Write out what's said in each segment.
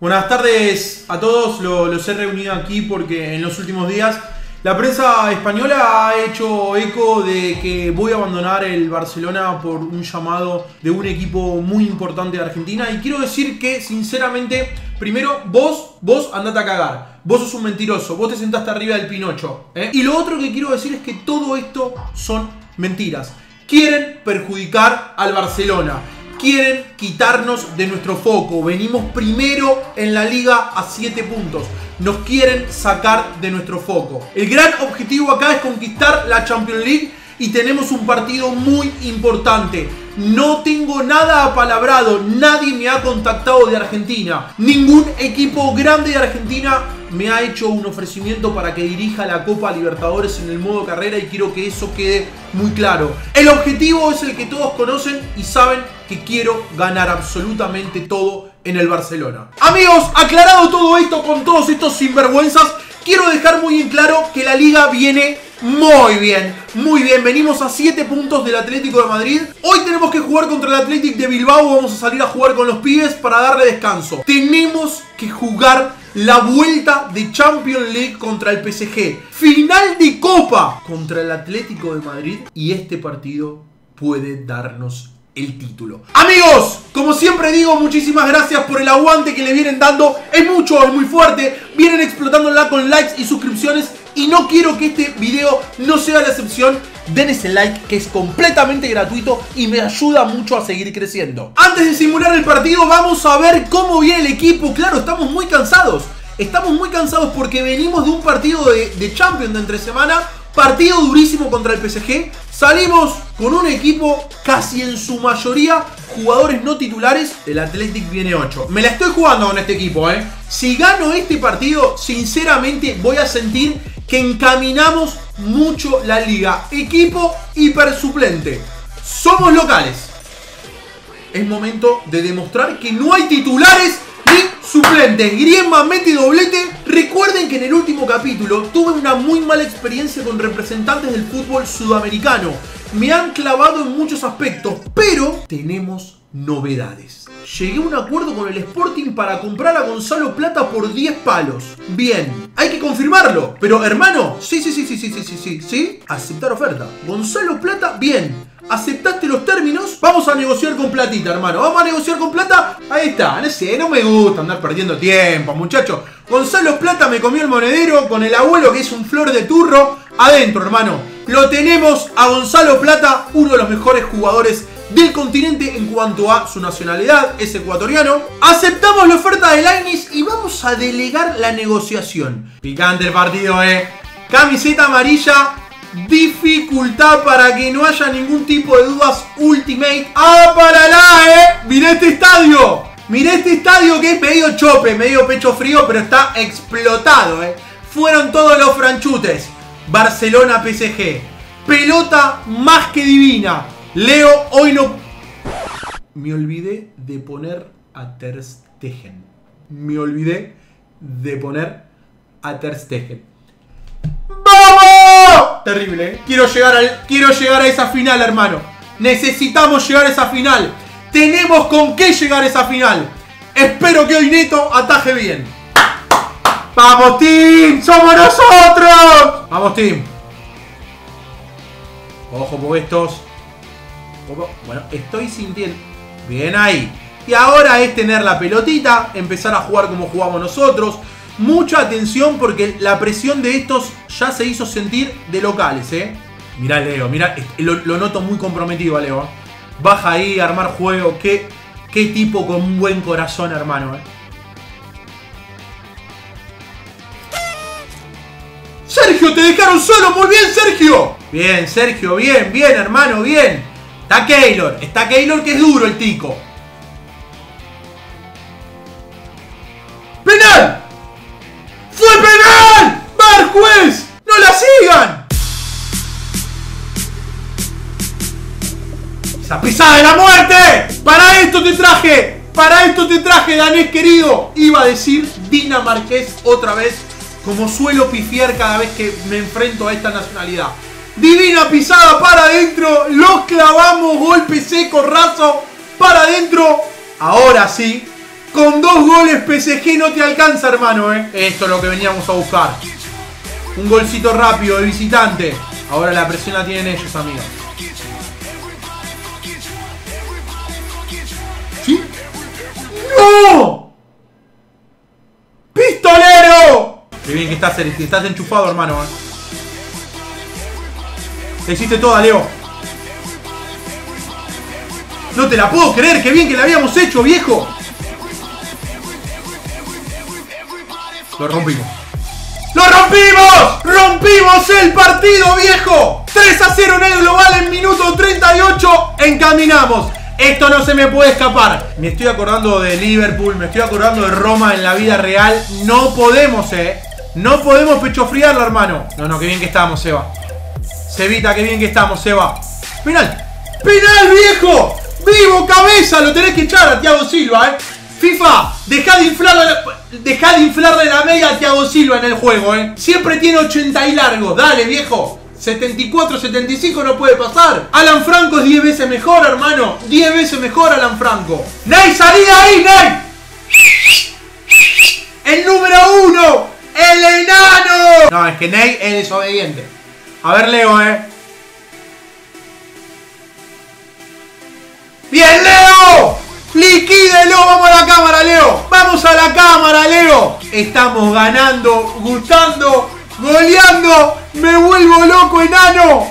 Buenas tardes a todos, los he reunido aquí porque en los últimos días la prensa española ha hecho eco de que voy a abandonar el Barcelona por un llamado de un equipo muy importante de Argentina. Y quiero decir que, sinceramente, primero, vos andate a cagar. Vos sos un mentiroso, vos te sentaste arriba del Pinocho, ¿eh? Y lo otro que quiero decir es que todo esto son mentiras. Quieren perjudicar al Barcelona. Quieren quitarnos de nuestro foco. Venimos primero en la liga a 7 puntos. Nos quieren sacar de nuestro foco. El gran objetivo acá es conquistar la Champions League y tenemos un partido muy importante. No tengo nada apalabrado. Nadie me ha contactado de Argentina. Ningún equipo grande de Argentina me ha hecho un ofrecimiento para que dirija la Copa Libertadores en el modo carrera y quiero que eso quede muy claro. El objetivo es el que todos conocen y saben que quiero ganar absolutamente todo en el Barcelona. Amigos, aclarado todo esto con todos estos sinvergüenzas, quiero dejar muy en claro que la liga viene muy bien, muy bien. Venimos a 7 puntos del Atlético de Madrid. Hoy tenemos que jugar contra el Athletic de Bilbao. Vamos a salir a jugar con los pibes para darle descanso. Tenemos que jugar la vuelta de Champions League contra el PSG. Final de Copa contra el Atlético de Madrid. Y este partido puede darnos el título. Amigos, como siempre digo, muchísimas gracias por el aguante que le vienen dando. Es mucho, es muy fuerte. Vienen explotándola con likes y suscripciones. Y no quiero que este video no sea la excepción. Den ese like que es completamente gratuito y me ayuda mucho a seguir creciendo. Antes de simular el partido, vamos a ver cómo viene el equipo. Claro, estamos muy cansados. Estamos muy cansados porque venimos de un partido de Champions de entre semana. Partido durísimo contra el PSG. Salimos con un equipo casi en su mayoría jugadores no titulares. El Athletic viene 8. Me la estoy jugando con este equipo, ¿eh? Si gano este partido, sinceramente voy a sentir que encaminamos mucho la liga. Equipo hiper suplente. Somos locales. Es momento de demostrar que no hay titulares ni suplentes. Griezmann mete doblete. Recuerden que en el último capítulo tuve una muy mala experiencia con representantes del fútbol sudamericano. Me han clavado en muchos aspectos, pero tenemos novedades. Llegué a un acuerdo con el Sporting para comprar a Gonzalo Plata por 10 palos. Bien, hay que confirmarlo. Pero hermano, sí, aceptar oferta. Gonzalo Plata, bien. ¿Aceptaste los términos? Vamos a negociar con platita, hermano. Vamos a negociar con plata. Ahí está, no sé, no me gusta andar perdiendo tiempo, muchachos. Gonzalo Plata me comió el monedero con el abuelo que es un flor de turro. Adentro, hermano. Lo tenemos a Gonzalo Plata, uno de los mejores jugadores del continente en cuanto a su nacionalidad, es ecuatoriano. Aceptamos la oferta de Lainez y vamos a delegar la negociación. Picante el partido, camiseta amarilla. Dificultad para que no haya ningún tipo de dudas. Ultimate. ¡Ah, para la, Mirá este estadio. Mirá este estadio que es medio chope, medio pecho frío, pero está explotado, Fueron todos los franchutes. Barcelona PSG. Pelota más que divina. Leo, hoy no... Me olvidé de poner a Ter Stegen. ¡Vamos! Terrible, Quiero llegar a esa final, hermano. Necesitamos llegar a esa final. Tenemos con qué llegar a esa final. Espero que hoy Neto ataje bien. ¡Vamos, team! ¡Somos nosotros! ¡Vamos, team! Ojo por estos. Bueno, estoy sintiendo. Bien ahí. Y ahora es tener la pelotita, empezar a jugar como jugamos nosotros. Mucha atención porque la presión de estos ya se hizo sentir de locales, Mirá Leo, mirá, lo noto muy comprometido a Leo. Baja ahí, armar juego. Qué tipo con un buen corazón, hermano, Sergio, te dejaron solo. Muy bien, Sergio. Bien, Sergio, bien, hermano, bien. Está Keylor que es duro el tico. ¡Penal! ¡Fue penal! ¡Var, juez! ¡No la sigan! ¡Esa pisada de la muerte! ¡Para esto te traje, danés querido! Iba a decir dinamarqués otra vez, como suelo pifiar cada vez que me enfrento a esta nacionalidad. Divina pisada para adentro. Los clavamos. Golpe seco, raso. Para adentro. Ahora sí. Con 2 goles PSG no te alcanza, hermano, Esto es lo que veníamos a buscar. Un golcito rápido de visitante. Ahora la presión la tienen ellos, amigos. ¿Sí? ¡No! ¡Pistolero! Qué bien que estás enchufado, hermano, Le hiciste toda, Leo. No te la puedo creer, qué bien que la habíamos hecho, viejo. Lo rompimos. ¡Lo rompimos! ¡Rompimos el partido, viejo! 3-0 en el global en minuto 38. Encaminamos. Esto no se me puede escapar. Me estoy acordando de Liverpool, me estoy acordando de Roma en la vida real. No podemos, No podemos pechofriarlo, hermano. No, qué bien que estamos, Seba. Sebita, qué bien que estamos, Seba. ¡Penal! ¡Penal, viejo! ¡Vivo, cabeza! Lo tenés que echar a Thiago Silva, FIFA, dejá de inflarle la media a Thiago Silva en el juego, Siempre tiene 80 y largo. Dale, viejo. 74, 75 no puede pasar. Alan Franco es 10 veces mejor, hermano. 10 veces mejor Alan Franco. ¡Ney, salí de ahí, Ney! ¡El número 1! ¡El enano! No, es que Ney es desobediente. A ver, Leo, ¡Bien, Leo! ¡Liquídelo! ¡Vamos a la cámara, Leo! ¡Vamos a la cámara, Leo! Estamos ganando, gustando, goleando. ¡Me vuelvo loco, enano!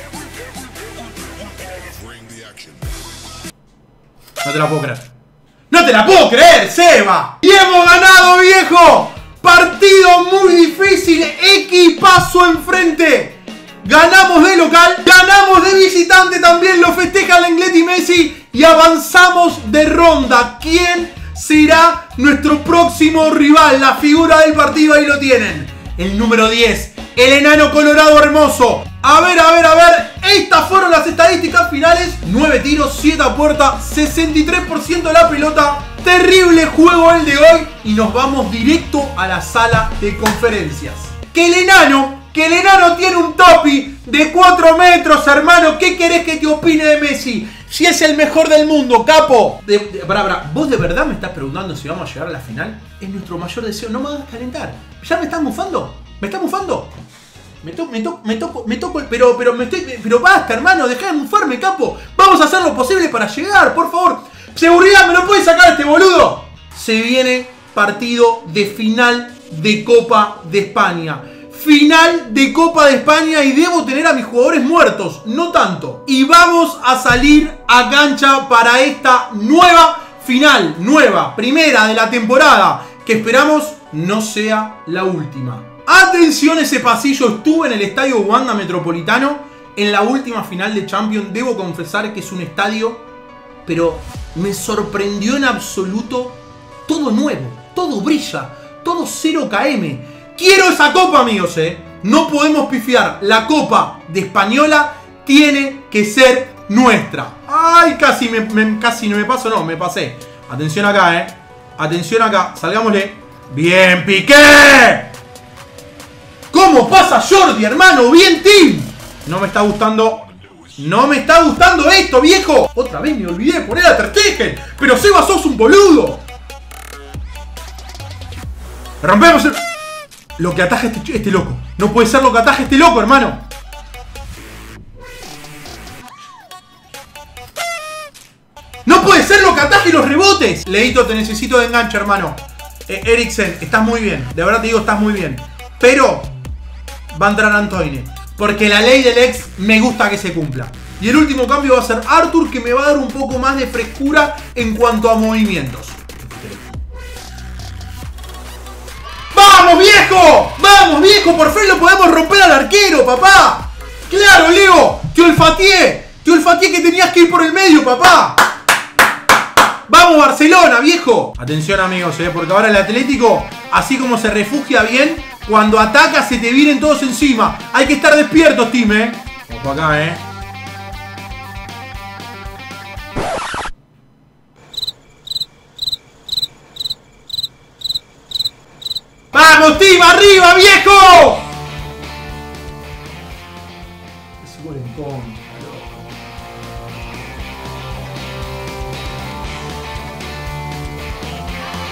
No te la puedo creer. ¡No te la puedo creer, Seba! ¡Y hemos ganado, viejo! Partido muy difícil. Equipazo enfrente. Ganamos de local, ganamos de visitante también. Lo festeja Lenglet y Messi. Y avanzamos de ronda. ¿Quién será nuestro próximo rival? La figura del partido, ahí lo tienen. El número 10. El enano colorado hermoso. A ver. Estas fueron las estadísticas finales. 9 tiros, 7 a puerta, 63% de la pelota. Terrible juego el de hoy. Y nos vamos directo a la sala de conferencias. Que el enano tiene un topi de 4 metros, hermano. ¿Qué querés que te opine de Messi? Si es el mejor del mundo, capo. ¿Vos de verdad me estás preguntando si vamos a llegar a la final? Es nuestro mayor deseo. No me hagas calentar. ¿Ya me estás mufando? ¿Me estás mufando? Me toco, pero basta, hermano. Dejá de mufarme, capo. Vamos a hacer lo posible para llegar, por favor. Seguridad, ¿me lo puede sacar este boludo? Se viene partido de final de Copa de España. Final de Copa de España y debo tener a mis jugadores muertos, no tanto. Y vamos a salir a cancha para esta nueva final, primera de la temporada, que esperamos no sea la última. Atención, ese pasillo. Estuve en el estadio Wanda Metropolitano en la última final de Champions. Debo confesar que es un estadio, pero me sorprendió en absoluto. Todo nuevo, todo brilla, todo 0 km. Quiero esa copa, amigos, No podemos pifiar. La Copa de Española tiene que ser nuestra. Ay, casi no me paso, no, me pasé. Atención acá, Atención acá, salgámosle. Bien, Piqué. ¿Cómo pasa Jordi, hermano? Bien, team. No me está gustando. No me está gustando esto, viejo. Otra vez me olvidé de poner a Ter Stegen. Pero Seba, sos un boludo. Rompemos el... Lo que ataja este loco. No puede ser lo que ataja este loco, hermano. No puede ser lo que ataje los rebotes. Leito, te necesito de enganche, hermano. Eriksen, estás muy bien. De verdad te digo, estás muy bien. Pero va a entrar Antoine. Porque la ley del ex me gusta que se cumpla. Y el último cambio va a ser Arthur, que me va a dar un poco más de frescura en cuanto a movimientos. ¡Vamos, viejo! ¡Vamos, viejo! ¡Por fin lo podemos romper al arquero, papá! ¡Claro, Leo! ¡Te olfateé! ¡Te olfateé que tenías que ir por el medio, papá! ¡Vamos, Barcelona, viejo! Atención, amigos, porque ahora el Atlético, así como se refugia bien, cuando ataca se te vienen todos encima. Hay que estar despiertos, team, Ojo acá, ¡Vamos, team! ¡Arriba, viejo! Ese gol en contra, loco.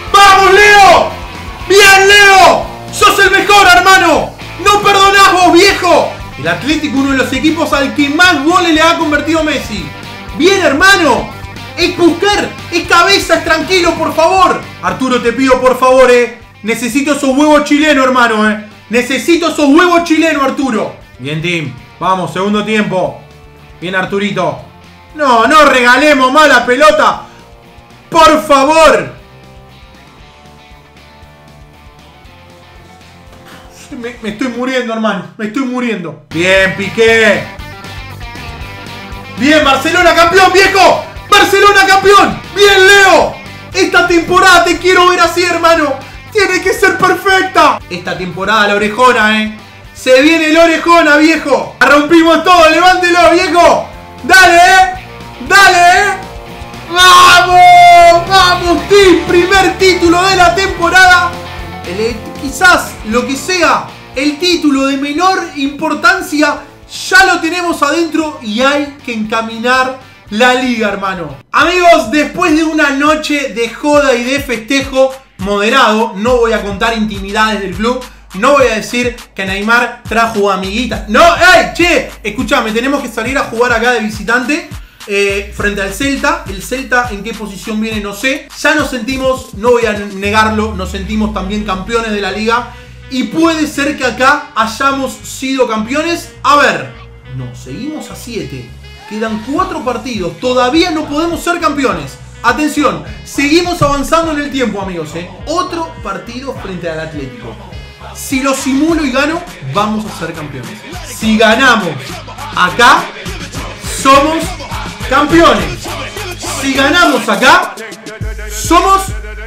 Atlético, uno de los equipos al que más goles le ha convertido Messi. Bien, hermano. Es Busquets, es cabeza, es tranquilo, por favor. Arturo, te pido por favor, necesito esos huevos chilenos, hermano, Necesito esos huevos chilenos, Arturo. Bien, team. Vamos, segundo tiempo. Bien, Arturito. No, no regalemos más la pelota. Por favor. Me estoy muriendo, hermano. Me estoy muriendo. Bien, Piqué. Bien, Barcelona campeón, viejo. Barcelona campeón. Bien, Leo. Esta temporada te quiero ver así, hermano. Tiene que ser perfecta. Esta temporada la orejona, Se viene la orejona, viejo. La rompimos todo. Levántelo, viejo. Dale, Dale, ¡Vamos! ¡Vamos, team! Primer título de la temporada. Quizás lo que sea el título de menor importancia, ya lo tenemos adentro y hay que encaminar la liga, hermano. Amigos, después de una noche de joda y de festejo moderado, no voy a contar intimidades del club, no voy a decir que Neymar trajo amiguitas. No, ¡ey! Che, escuchame, tenemos que salir a jugar acá de visitante frente al Celta. El Celta en qué posición viene no sé. Ya nos sentimos, no voy a negarlo, nos sentimos también campeones de la liga. Y puede ser que acá hayamos sido campeones. A ver, no, seguimos a 7. Quedan 4 partidos, todavía no podemos ser campeones. Atención, seguimos avanzando en el tiempo, amigos, Otro partido frente al Atlético. Si lo simulo y gano, vamos a ser campeones. Si ganamos acá, somos campeones. Si ganamos acá, somos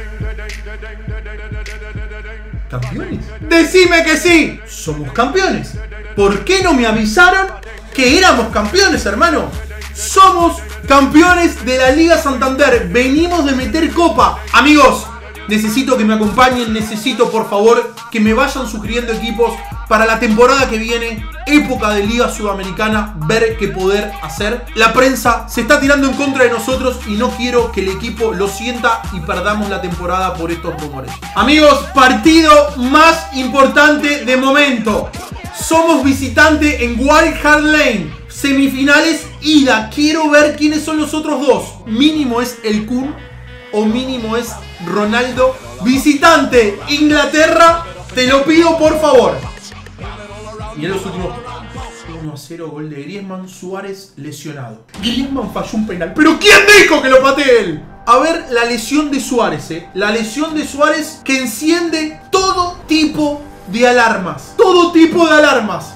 campeones. Decime que sí, somos campeones. ¿Por qué no me avisaron que éramos campeones, hermano? Somos campeones de la Liga Santander. Venimos de meter copa. Amigos, necesito que me acompañen. Necesito, por favor, que me vayan sugiriendo equipos para la temporada que viene. Época de Liga Sudamericana. Ver qué poder hacer. La prensa se está tirando en contra de nosotros y no quiero que el equipo lo sienta y perdamos la temporada por estos rumores. Amigos, partido más importante de momento. Somos visitante en White Hart Lane. Semifinales, ida. Quiero ver quiénes son los otros dos. Mínimo es el Kun o mínimo es Ronaldo. Visitante, Inglaterra. Te lo pido, por favor. Y en los últimos 1-0, gol de Griezmann. Suárez lesionado. Griezmann falló un penal. ¿Pero quién dijo que lo patee él? A ver la lesión de Suárez, La lesión de Suárez que enciende todo tipo de alarmas. Todo tipo de alarmas.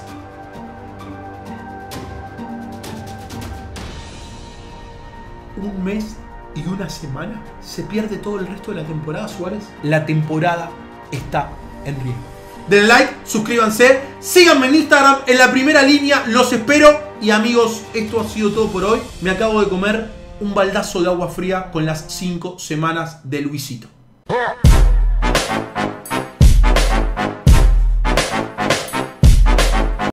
Un mes y una semana. ¿Se pierde todo el resto de la temporada, Suárez? La temporada está en riesgo. Denle like, suscríbanse, síganme en Instagram, en la primera línea, los espero. Y amigos, esto ha sido todo por hoy. Me acabo de comer un baldazo de agua fría con las 5 semanas de Luisito.